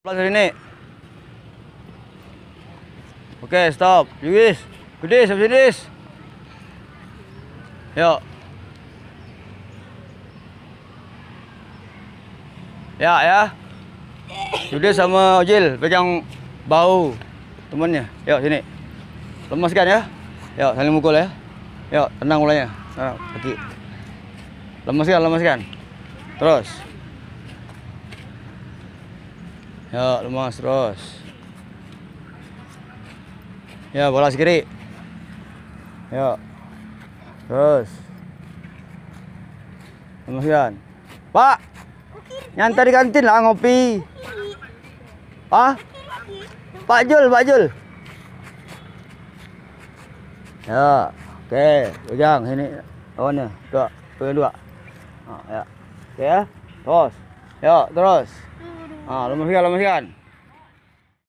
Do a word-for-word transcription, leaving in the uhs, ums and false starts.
Pelan sini. Oke, stop. Yudis. Yudis, habis Yudis. Yuk. Ya, ya. Yudis sama Ojil pegang bahu temannya. Yuk, sini. Lemaskan ya. Yuk, saling mukul ya. Yuk, tenang mulainya. Tenang, kaki. Lemaskan, lemaskan. Terus. Ya, lemas terus. Ya, bola kiri. Ya. Terus. Lemaskan. Pak. Nyantai di kantin lah ngopi. Ah? Pak Jul, Pak Jul. Ya, oke, pegang sini lawannya. Dua, pegang dua. Ah, ya. Oke ya. Terus. Ya, terus. Ah, lemaskan, lemaskan.